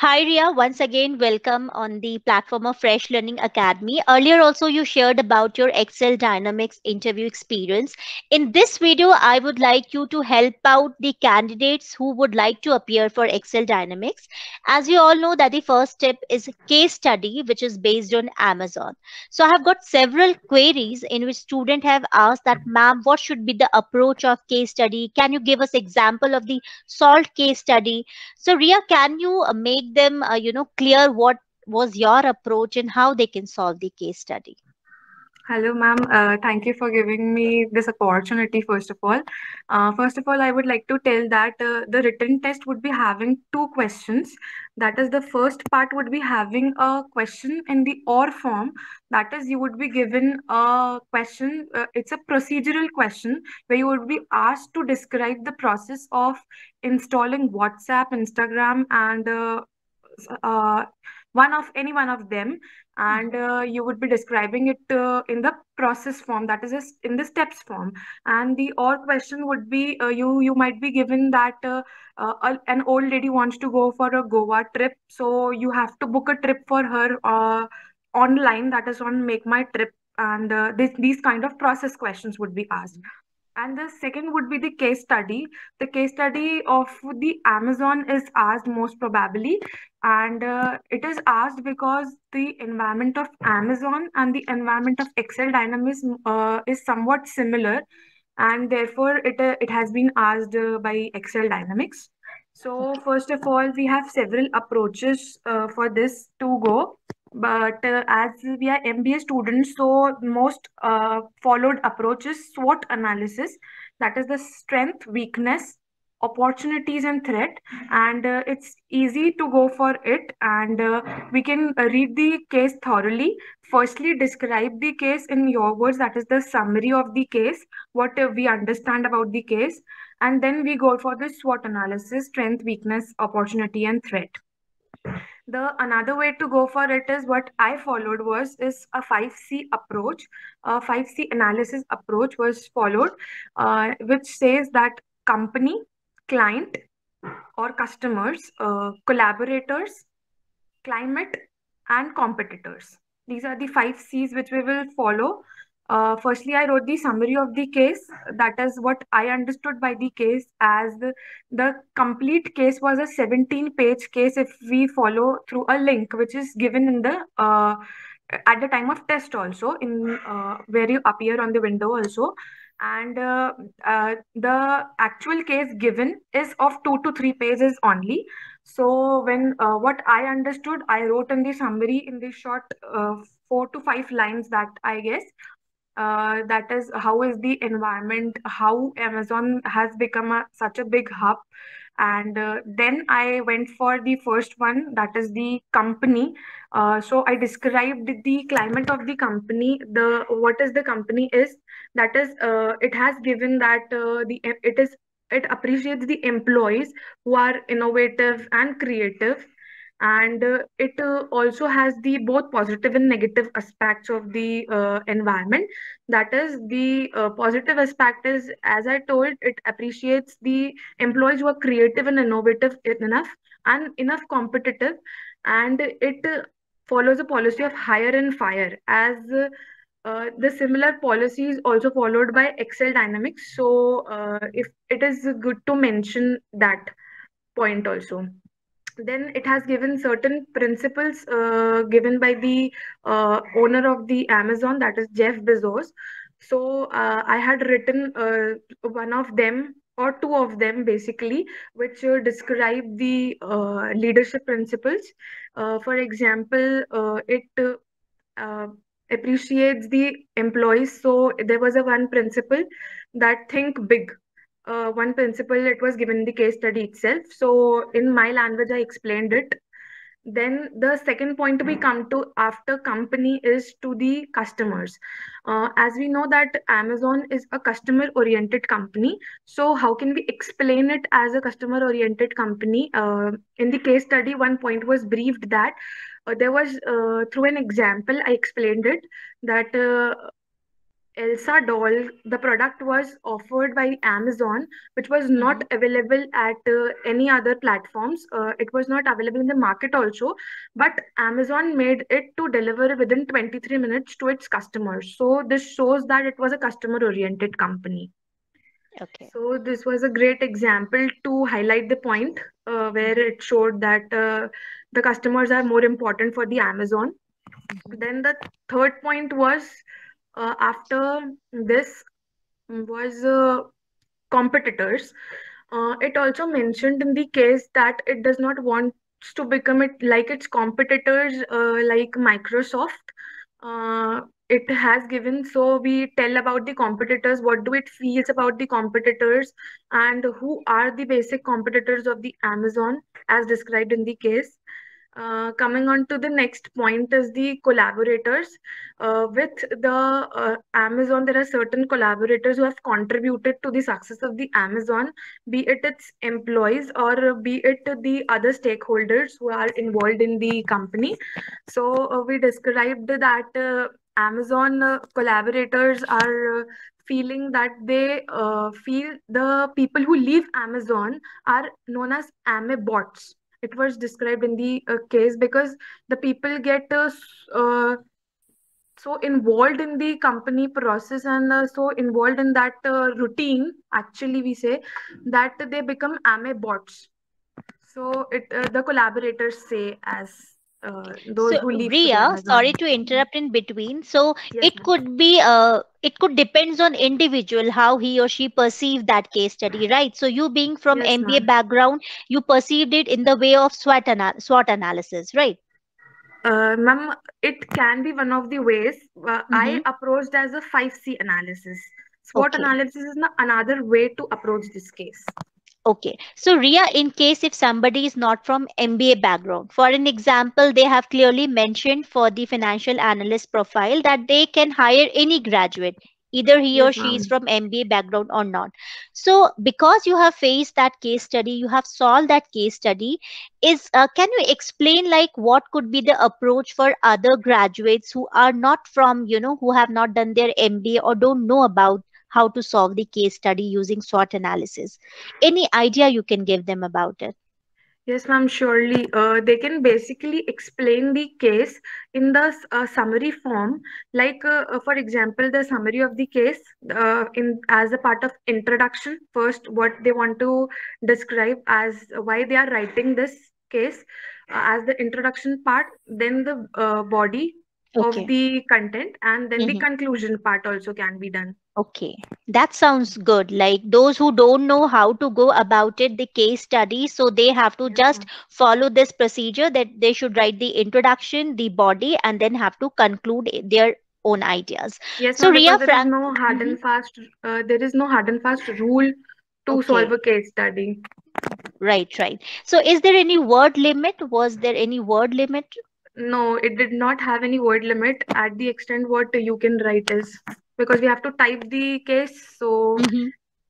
Hi Ria, once again welcome on the platform of Fresh Learning Academy. Earlier also you shared about your Excel Dynamics interview experience. In this video, I would like you to help out the candidates who would like to appear for Excel Dynamics. As you all know that the first step is case study which is based on Amazon. So I have got several queries in which students have asked that ma'am, what should be the approach of case study? Can you give us example of the solved case study? So, Ria, can you make them, clear what was your approach and how they can solve the case study? Hello, ma'am. Thank you for giving me this opportunity, first of all. First of all, I would like to tell that the written test would be having two questions. That is, the first part would be having a question in the OR form. That is, you would be given a question. It's a procedural question where you would be asked to describe the process of installing WhatsApp, Instagram, and uh, one of them, and you would be describing it in the process form, that is in the steps form. And the or question would be, you might be given that an old lady wants to go for a Goa trip, so you have to book a trip for her online, that is on Make My Trip. And these kind of process questions would be asked. And the second would be the case study. The case study of the Amazon is asked most probably, and it is asked because the environment of Amazon and the environment of Excel Dynamics is somewhat similar, and therefore it has been asked by Excel Dynamics. So first of all, we have several approaches for this to go. But as we are MBA students, so most followed approach is SWOT analysis. That is the strength, weakness, opportunities, and threat. And it's easy to go for it. And we can read the case thoroughly. Firstly, describe the case in your words. That is the summary of the case, what we understand about the case. And then we go for the SWOT analysis: strength, weakness, opportunity, and threat. The another way to go for it is what I followed was is a 5C approach. A 5C analysis approach was followed, which says that company, client or customers, collaborators, climate, and competitors. These are the 5 C's which we will follow. Firstly, I wrote the summary of the case. That is what I understood by the case, as the complete case was a 17-page case if we follow through a link which is given in the at the time of test also, in where you appear on the window also. And the actual case given is of 2 to 3 pages only. So when what I understood, I wrote in the summary in the short 4 to 5 lines, that I guess that is how is the environment, how Amazon has become such a big hub. And then I went for the first one, that is the company. So I described the climate of the company. The what is the company is, that is it has given that it appreciates the employees who are innovative and creative. And it also has the both positive and negative aspects of the environment. That is, the positive aspect is, as I told, it appreciates the employees who are creative and innovative enough and enough competitive. And it follows a policy of hire and fire, as the similar policy is also followed by Excel Dynamics. So if it is good to mention that point also. Then it has given certain principles given by the owner of the Amazon, that is Jeff Bezos. So I had written one of them or two of them basically, which describe the leadership principles. For example, it uh, appreciates the employees. So there was a one principle, that think big. One principle, it was given in the case study itself. So in my language, I explained it. Then the second point we come to after company is to the customers. As we know that Amazon is a customer oriented company, so how can we explain it as a customer oriented company? In the case study, one point was briefed that there was through an example I explained it, that Elsa doll, the product was offered by Amazon, which was not Hmm. available at any other platforms. It was not available in the market also, but Amazon made it to deliver within 23 minutes to its customers. So this shows that it was a customer-oriented company. Okay. So this was a great example to highlight the point where Hmm. it showed that the customers are more important for the Amazon. Hmm. Then the third point was after this was competitors. It also mentioned in the case that it does not want to become it like its competitors, like Microsoft. It has given, so we tell about the competitors, what do it feels about the competitors, and who are the basic competitors of the Amazon as described in the case. Coming on to the next point is the collaborators. With the Amazon, there are certain collaborators who have contributed to the success of the Amazon, be it its employees or be it the other stakeholders who are involved in the company. So we described that Amazon collaborators are feeling that they feel the people who leave Amazon are known as AMA bots. It was described in the case because the people get so involved in the company process and so involved in that routine, actually we say, that they become AMA bots. So it the collaborators say as those So, who leave to the Ria, Amazon. sorry to interrupt in between. So, Yes, it ma'am. could be, it could depends on individual how he or she perceive that case study, right? So, you being from Yes, MBA ma'am. background, you perceived it in the way of SWOT analysis, right? Ma'am, it can be one of the ways. I Mm-hmm. approached as a 5C analysis. SWOT Okay. analysis is another way to approach this case. Okay. So, Ria, in case if somebody is not from MBA background, for an example, they have clearly mentioned for the financial analyst profile that they can hire any graduate, either he or Yes, she is ma'am. from MBA background or not. So, because you have faced that case study, you have solved that case study, can you explain like what could be the approach for other graduates who are not from, who have not done their MBA or don't know about how to solve the case study using SWOT analysis? Any idea you can give them about it? Yes, ma'am, surely. They can basically explain the case in the summary form. Like, for example, the summary of the case in as a part of introduction. First, what they want to describe as why they are writing this case as the introduction part. Then the body of Okay. the content, and then the Hmm. conclusion part also can be done. Okay, that sounds good. Like those who don't know how to go about it, the case study, so they have to Yes, just ma'am. follow this procedure that they should write the introduction, the body, and then have to conclude their own ideas. Yes, So, ma'am, because Ria there is Frank, no hard mhm, and fast. There is no hard and fast rule to solve okay, a case study. right, right. So, is there any word limit? Was there any word limit? No, it did not have any word limit at the extent what you can write is because we have to type the case. So, Mm-hmm.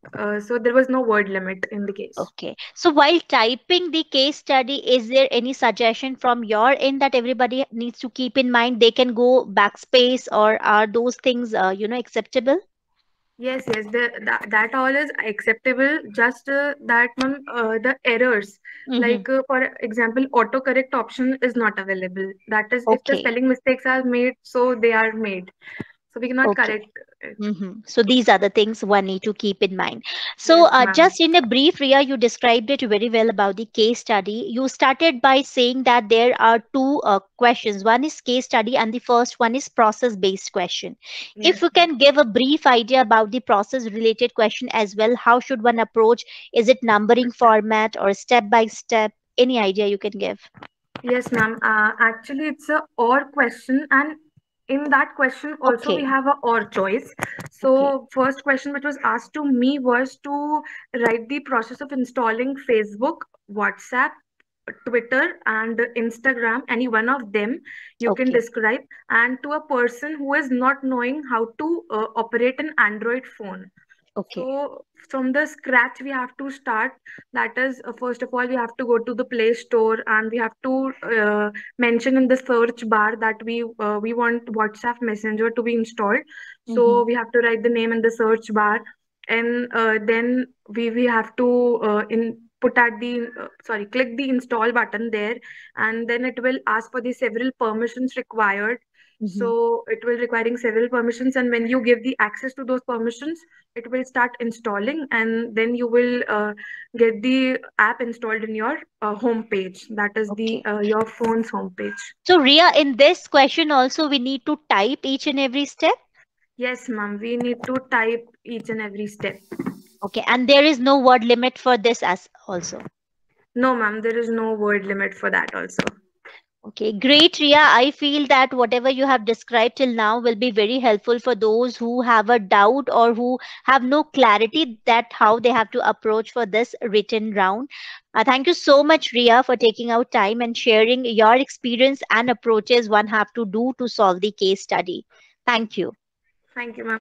so there was no word limit in the case. Okay. So while typing the case study, is there any suggestion from your end that everybody needs to keep in mind? They can go backspace, or are those things, acceptable? Yes, yes, that all is acceptable. Just that ma'am, the errors, Mm-hmm. like for example, autocorrect option is not available. That is, if the Okay. spelling mistakes are made, so they are made. So we cannot Okay. correct it. So these are the things one need to keep in mind. So Yes, ma'am. just in a brief, Ria, you described it very well about the case study. You started by saying that there are two questions. One is case study, and the first one is process-based question. If Yes, you ma'am. can give a brief idea about the process-related question as well, how should one approach? Is it numbering format or step by step? Any idea you can give? Yes, ma'am. Actually, it's a or question, and in that question also we Okay. have a or choice. Okay. So, first question which was asked to me was to write the process of installing Facebook, WhatsApp, Twitter, and Instagram. Any one of them you can Okay. describe, and to a person who is not knowing how to operate an Android phone. Okay. So from the scratch we have to start. That is, first of all, we have to go to the Play Store and we have to mention in the search bar that we want WhatsApp Messenger to be installed. Mm-hmm. So we have to write the name in the search bar, and then we have to in put at the sorry click the install button there, and then it will ask for the several permissions required. Mm-hmm. So it will requiring several permissions, and when you give the access to those permissions, it will start installing, and then you will get the app installed in your home page. That is the Okay. your phone's home page. So, Ria, in this question also, we need to type each and every step. Yes, ma'am, we need to type each and every step. Okay. And there is no word limit for this as also. No, ma'am, there is no word limit for that also. Okay, great, Ria. I feel that whatever you have described till now will be very helpful for those who have a doubt or who have no clarity that how they have to approach for this written round. Thank you so much, Ria, for taking out time and sharing your experience and approaches one have to do to solve the case study. Thank you. Thank you, ma'am.